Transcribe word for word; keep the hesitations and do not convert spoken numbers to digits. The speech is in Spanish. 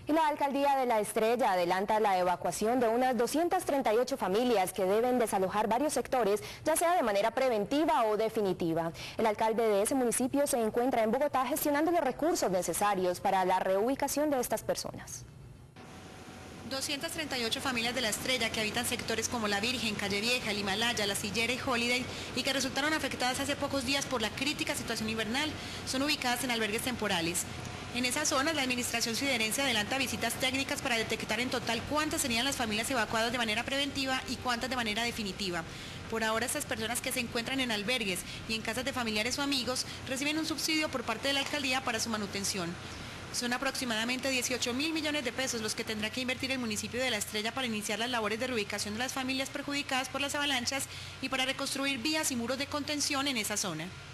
Y la Alcaldía de La Estrella adelanta la evacuación de unas doscientas treinta y ocho familias que deben desalojar varios sectores, ya sea de manera preventiva o definitiva. El alcalde de ese municipio se encuentra en Bogotá gestionando los recursos necesarios para la reubicación de estas personas. doscientas treinta y ocho familias de La Estrella que habitan sectores como La Virgen, Calle Vieja, El Himalaya, La Sillera y Holiday y que resultaron afectadas hace pocos días por la crítica situación invernal, son ubicadas en albergues temporales. En esas zonas, la administración siderense adelanta visitas técnicas para detectar en total cuántas serían las familias evacuadas de manera preventiva y cuántas de manera definitiva. Por ahora, estas personas que se encuentran en albergues y en casas de familiares o amigos reciben un subsidio por parte de la alcaldía para su manutención. Son aproximadamente dieciocho mil millones de pesos los que tendrá que invertir el municipio de La Estrella para iniciar las labores de reubicación de las familias perjudicadas por las avalanchas y para reconstruir vías y muros de contención en esa zona.